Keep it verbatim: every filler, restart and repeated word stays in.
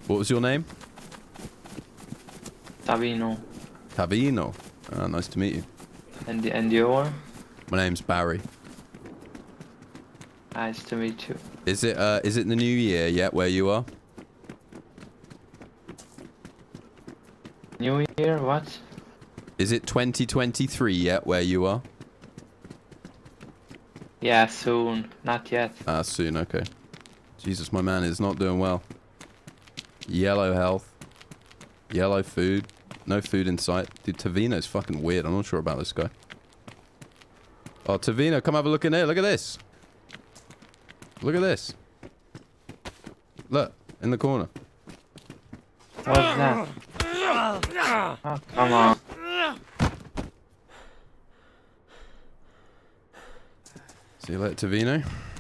What was your name? Tavino. Tavino. Ah, nice to meet you. And the and your? My name's Barry. Nice to meet you. Is it uh is it the new year yet where you are? New Year? What? Is it twenty twenty-three yet where you are? Yeah, soon. Not yet. Ah, soon, okay. Jesus, my man is not doing well. Yellow health. Yellow food. No food in sight. Dude, Tavino's fucking weird. I'm not sure about this guy. Oh, Tavino, come have a look in here. Look at this. Look at this. Look, in the corner. What's that? Oh, come on. See you later, Tavino.